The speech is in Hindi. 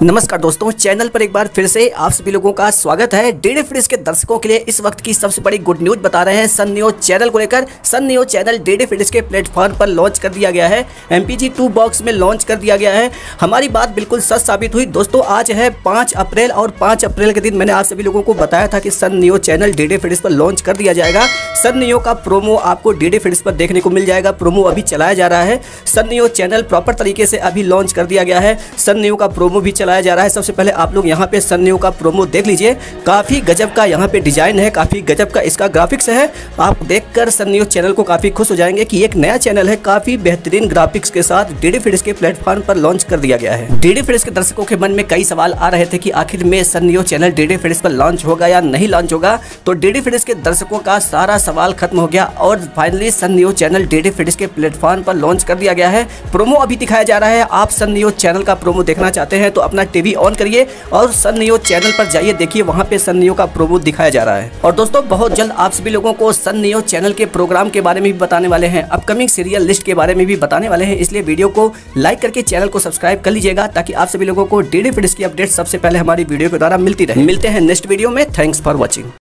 नमस्कार दोस्तों, चैनल पर एक बार फिर से आप सभी लोगों का स्वागत है। डीडी फ्रिज के दर्शकों के लिए इस वक्त की सबसे बड़ी गुड न्यूज बता रहे हैं सन न्यूज चैनल को लेकर। सन न्यूज चैनल डीडी फ्रिज के प्लेटफॉर्म पर लॉन्च कर दिया गया है। MPG 2 बॉक्स में लॉन्च कर दिया गया है। हमारी बात बिल्कुल सच साबित हुई दोस्तों। आज है 5 अप्रैल और 5 अप्रैल के दिन मैंने आप सभी लोगों को बताया था कि सन न्यूज चैनल डीडी फ्रिज पर लॉन्च कर दिया जाएगा। सन न्यूज का प्रोमो आपको डीडी फ्रिज पर देखने को मिल जाएगा। प्रोमो अभी चलाया जा रहा है। सन न्यूज चैनल प्रॉपर तरीके से अभी लॉन्च कर दिया गया है। सन न्यूज का प्रोमो भी चलाया जा रहा है। सबसे पहले आप लोग यहाँ पे सन न्यूज का प्रोमो देख लीजिए। काफी गजब का यहाँ पे डिजाइन है, काफी गजब का इसका ग्राफिक्स है। आप देखकर सन न्यूज चैनल को काफी खुश हो जाएंगे कि एक नया चैनल है, काफी बेहतरीन ग्राफिक्स के साथ डीडी फ्रिज के प्लेटफॉर्म पर लॉन्च कर दिया गया है। डीडी फ्रिज के दर्शकों के मन में कई सवाल आ रहे थे कि आखिर में सन न्यूज चैनल डीडी फ्रिज पर लॉन्च होगा या नहीं लॉन्च होगा। तो डीडी फ्रिज के दर्शकों का सारा सवाल खत्म हो गया और finally Sun news channel DD फ्रिज के प्लेटफॉर्म पर लॉन्च कर दिया गया है। प्रोमो अभी दिखाया जा रहा है। आप सन न्यूज चैनल का प्रोमो देखना चाहते हैं तो अपना टीवी ऑन करिए और सन न्यूज चैनल पर जाइए, देखिए वहां पे सन न्यूज का प्रोमो दिखाया जा रहा है। और दोस्तों बहुत जल्द आप सभी लोगों को सन न्यूज चैनल के प्रोग्राम के बारे में भी बताने वाले हैं, अपकमिंग सीरियल लिस्ट के बारे में भी बताने वाले हैं। इसलिए वीडियो को लाइक करके चैनल को सब्सक्राइब कर लीजिएगा ताकि आप सभी लोगों को डीडी फ्रिज की अपडेट सबसे पहले हमारी वीडियो के द्वारा मिलती रहे। मिलते हैं नेक्स्ट वीडियो में। Thanks for watching.